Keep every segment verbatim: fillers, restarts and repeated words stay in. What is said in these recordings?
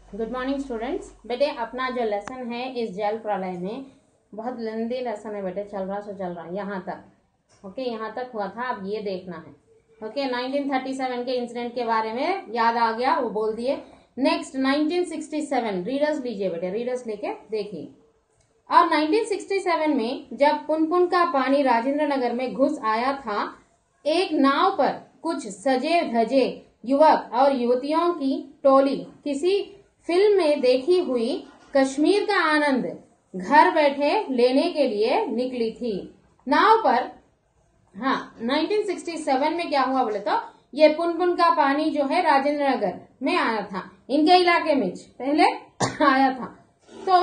Good morning students. बेटे अपना जो लेसन है इस जल प्रलय में बहुत लंबी लेसन है बेटे, चल रहा सो चल रहा यहाँ तक। ओके, यहाँ तक हुआ था, अब ये देखना है। ओके, नाइनटीन थर्टी सेवन के इंसिडेंट के बारे में याद आ गया, वो बोल दिए। Next nineteen sixty seven, readers लीजिए बेटे, रीडर्स लेके देखिए। और नाइनटीन सिक्सटी सेवन में जब पुनपुन का पानी राजेंद्र नगर में घुस आया था, एक नाव पर कुछ सजे धजे युवक और युवतियों की टोली किसी फिल्म में देखी हुई कश्मीर का आनंद घर बैठे लेने के लिए निकली थी। नाव पर हाँ नाइनटीन सिक्सटी सेवन में क्या हुआ बोले तो ये पुनपुन का पानी जो है राजेंद्र नगर में आया था, इनके इलाके में पहले आया था। तो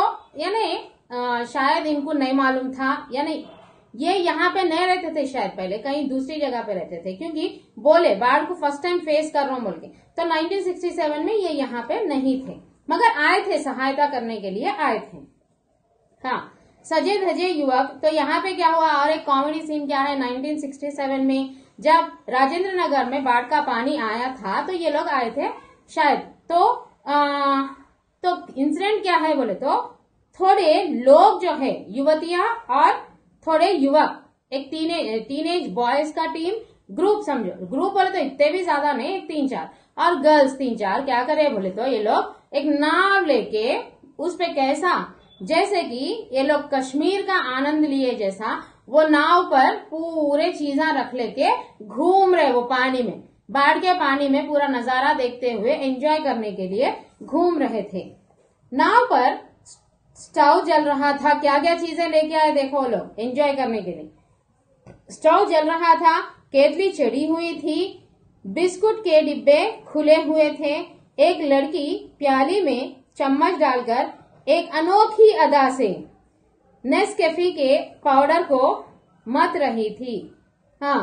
यानी शायद इनको नहीं मालूम था, यानी ये यहाँ पे नहीं रहते थे, शायद पहले कहीं दूसरी जगह पे रहते थे, क्योंकि बोले बाढ़ को फर्स्ट टाइम फेस कर रहा हूँ बोल के। तो नाइनटीन सिक्सटी सेवन में ये यहाँ पे नहीं थे, मगर आए थे, सहायता करने के लिए आए थे। हाँ, सजे धजे युवक। तो यहाँ पे क्या हुआ, और एक कॉमेडी सीन क्या है, नाइनटीन सिक्सटी सेवन में जब राजेंद्र नगर में बाढ़ का पानी आया था तो ये लोग आए थे शायद। तो आ, तो इंसिडेंट क्या है बोले तो थोड़े लोग जो है युवतियां और थोड़े युवक, एक टीने टीनेज बॉयज का टीम ग्रुप समझो, ग्रुप बोले तो इतने भी ज्यादा नहीं, एक तीन चार, और गर्ल्स तीन चार, क्या करे बोले तो ये लोग एक नाव लेके उस पे कैसा, जैसे कि ये लोग कश्मीर का आनंद लिए जैसा, वो नाव पर पूरे चीजा रख लेके घूम रहे, वो पानी में, बाढ़ के पानी में पूरा नजारा देखते हुए एंजॉय करने के लिए घूम रहे थे। नाव पर स्टोव जल रहा था, क्या क्या चीजें लेके आए देखो लोग एंजॉय करने के लिए। स्टोव जल रहा था, केतली चढ़ी हुई थी, बिस्कुट के डिब्बे खुले हुए थे, एक लड़की प्याली में चम्मच डालकर एक अनोखी अदा से नेस्कैफे के पाउडर को मत रही थी। हाँ,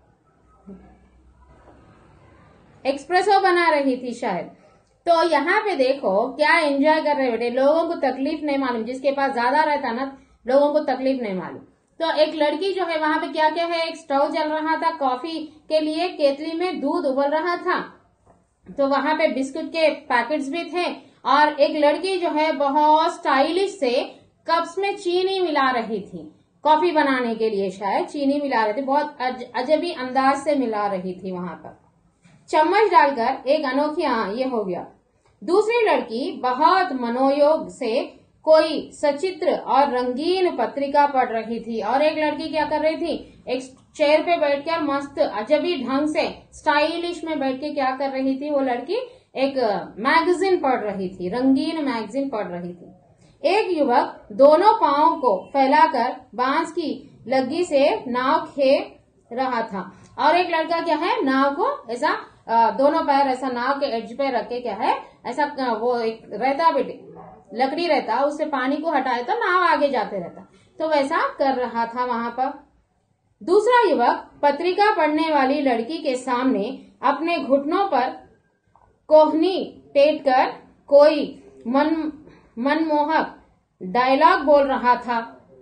एक्सप्रेसो बना रही थी शायद। तो यहाँ पे देखो क्या एंजॉय कर रहे बेटे, लोगों को तकलीफ नहीं मालूम, जिसके पास ज्यादा रहता ना लोगों को तकलीफ नहीं मालूम। तो एक लड़की जो है वहां पे क्या क्या है, एक स्टोव जल रहा था, कॉफी के लिए केतली में दूध उबल रहा था, तो वहां पे बिस्कुट के पैकेट्स भी थे, और एक लड़की जो है बहुत स्टाइलिश से कप्स में चीनी मिला रही थी, कॉफी बनाने के लिए शायद चीनी मिला रही थी, बहुत अज, अजबी अंदाज से मिला रही थी वहां पर, चम्मच डालकर एक अनोखी। हाँ, ये हो गया। दूसरी लड़की बहुत मनोयोग से कोई सचित्र और रंगीन पत्रिका पढ़ रही थी, और एक लड़की क्या कर रही थी, एक चेयर पे बैठकर मस्त अजबी ढंग से स्टाइलिश में बैठ के क्या कर रही थी, वो लड़की एक मैगजीन पढ़ रही थी, रंगीन मैगजीन पढ़ रही थी। एक युवक दोनों पांवों को फैलाकर बांस की लग्गी से नाव खे रहा था, और एक लड़का क्या है, नाव को ऐसा दोनों पैर ऐसा नाव के एड्ज पे रख के क्या है, ऐसा वो एक रहता बेटे लकड़ी रहता, उससे पानी को हटाए तो नाव आगे जाते रहता, तो वैसा कर रहा था वहां पर। दूसरा युवक पत्रिका पढ़ने वाली लड़की के सामने अपने घुटनों पर कोहनी टेक कर कोई मन मनमोहक डायलॉग बोल रहा था।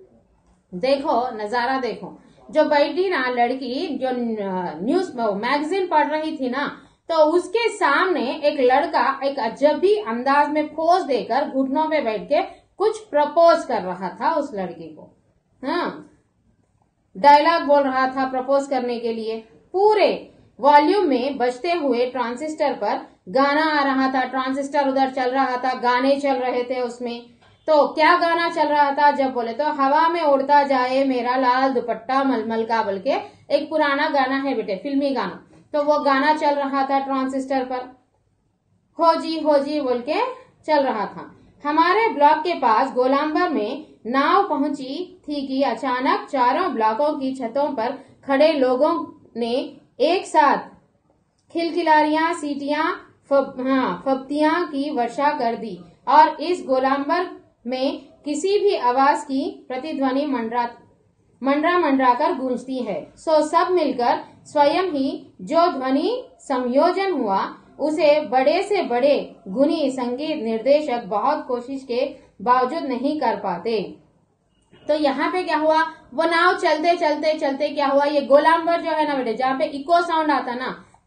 देखो नजारा देखो, जो बैठी ना लड़की, जो न्यूज मैगजीन पढ़ रही थी ना, तो उसके सामने एक लड़का एक अजबी अंदाज में पोज देकर घुटनों पे बैठ के कुछ प्रपोज कर रहा था उस लड़की को। हाँ, डायलॉग बोल रहा था प्रपोज करने के लिए। पूरे वॉल्यूम में बजते हुए ट्रांजिस्टर पर गाना आ रहा था, ट्रांजिस्टर उधर चल रहा था, गाने चल रहे थे उसमें। तो क्या गाना चल रहा था, जब बोले तो हवा में उड़ता जाए मेरा लाल दुपट्टा मलमल का, बोल के एक पुराना गाना है बेटे, फिल्मी गाना, तो वो गाना चल रहा था ट्रांजिस्टर पर, हो जी हो जी बोल के चल रहा था। हमारे ब्लॉक के पास गोलांबर में नाव पहुंची थी कि अचानक चारों ब्लॉकों की छतों पर खड़े लोगों ने एक साथ खिलखिलारियां, सीटियां, फब, हाँ, फब्तियां की वर्षा कर दी, और इस गोलांबर में किसी भी आवाज की प्रतिध्वनि मंडरा मंडरा मंडरा कर गूंजती है। सो सब मिलकर स्वयं ही जो ध्वनि संयोजन हुआ उसे बड़े से बड़े गुणी संगीत निर्देशक बहुत कोशिश के बावजूद नहीं कर पाते। तो यहाँ पे क्या हुआ, वो नाव चलते चलते चलते क्या हुआ, ये गोलांबर जो है ना बेटे, जहाँ पे इको साउंड आता ना,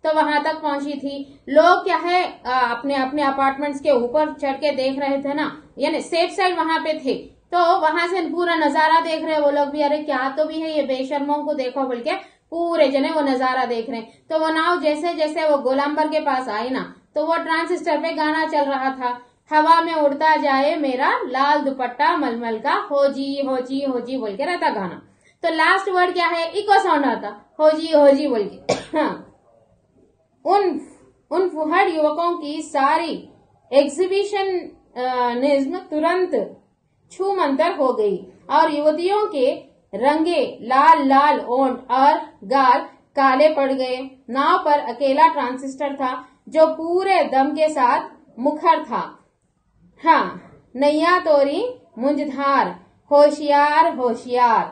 तो वहां तक पहुंची थी। लोग क्या है आ, अपने अपने अपार्टमेंट्स के ऊपर चढ़ के देख रहे थे ना, यानी सेफ साइड वहां पे थे, तो वहां से पूरा नजारा देख रहे वो लोग भी, अरे क्या तो भी है ये बेशर्मों को देखो बोल के पूरे जने वो नजारा देख रहे हैं। तो वो नाव जैसे जैसे वो गोलंबर के पास आई ना, तो वो ट्रांसिस्टर पे गाना चल रहा था, हवा में उड़ता जाए मेरा लाल दुपट्टा मलमल का, हो जी हो जी हो जी बोल के रहता गाना। तो लास्ट वर्ड क्या है, इको साउंड आता, हो जी हो जी बोल के। उन उन फुहड़ युवकों की सारी एग्जीबिशन निज्म तुरंत छू मंतर हो गई और युवतियों के रंगे लाल लाल ओंठ और गाल काले पड़ गए। नाव पर अकेला ट्रांसिस्टर था जो पूरे दम के साथ मुखर था। हाँ, नैया तोरी मुंजधार, होशियार होशियार।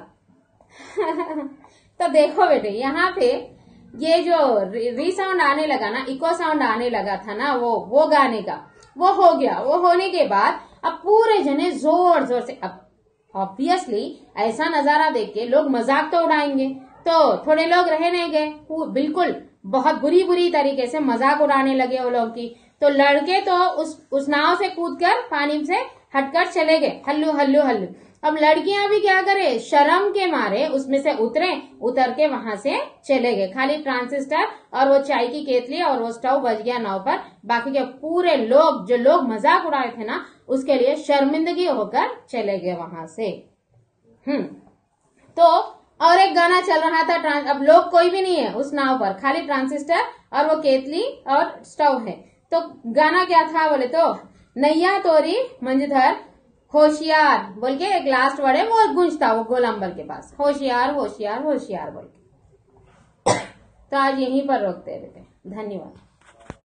तो देखो बेटे, यहाँ पे ये जो री साउंड आने लगा ना, इको साउंड आने लगा था ना, वो वो गाने का वो हो गया। वो होने के बाद अब पूरे जने जोर जोर से, अब ऑब्वियसली ऐसा नजारा देख के लोग मजाक तो उड़ाएंगे, तो थोड़े लोग रह नहीं गए, बिल्कुल बहुत बुरी बुरी तरीके से मजाक उड़ाने लगे वो लोग की। तो लड़के तो उस उस नाव से कूदकर पानी से हटकर चले गए, हल्लू हल्लू हल्लू। अब लड़कियां भी क्या करे, शर्म के मारे उसमें से उतरे, उतर के वहां से चले गए। खाली ट्रांसिस्टर और वो चाय की केतली और वो स्टोव बच गया नाव पर, बाकी के पूरे लोग जो लोग मजाक उड़ाए थे ना, उसके लिए शर्मिंदगी होकर चले गए वहां से। हम्म तो और एक गाना चल रहा था, अब लोग कोई भी नहीं है उस नाव पर, खाली ट्रांसिस्टर और वो केतली और स्टोव है। तो गाना क्या था बोले तो, नैया तोरी मंझधर होशियार बोल के एक लास्ट वर्ड है, वो गूंजता वो गोलंबर के पास, होशियार होशियार होशियार बोल के। तो आज यहीं पर रोकते हैं बेटे, धन्यवाद।